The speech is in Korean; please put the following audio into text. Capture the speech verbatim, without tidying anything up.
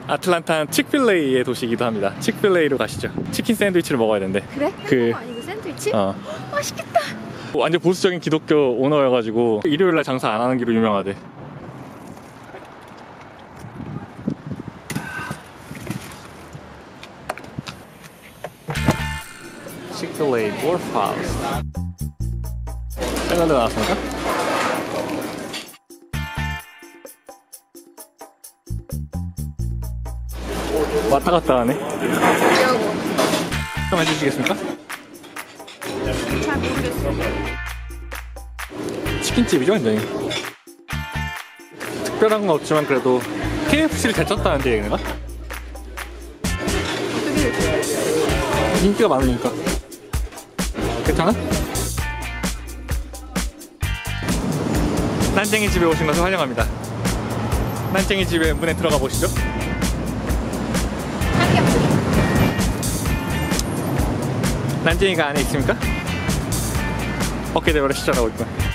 아틀란타는 칙필레이의 도시이기도 합니다. 칙필레이로 가시죠. 치킨 샌드위치를 먹어야 된대. 그래? 그- 햄버거 아니고 샌드위치? 어. 맛있겠다. 완전 보수적인 기독교 오너여가지고 일요일날 장사 안 하는 기로 유명하대. 칙필레이 도어하우스. 샐러드 나왔습니까? 왔다 갔다 하네. 여보. 좀 해주시겠습니까? 잘 모르겠어. 치킨집이죠, 완전히. 특별한 건 없지만 그래도 케이에프씨를 잘 쳤다는데 얘네가? 어떻게 됐어? 인기가 많으니까. 괜찮아? 난쟁이 집에 오신 것을 환영합니다. 난쟁이 집에 문에 들어가 보시죠. 한개 난쟁이가 안에 있습니까? 어깨 대화를 시작하고 있구나.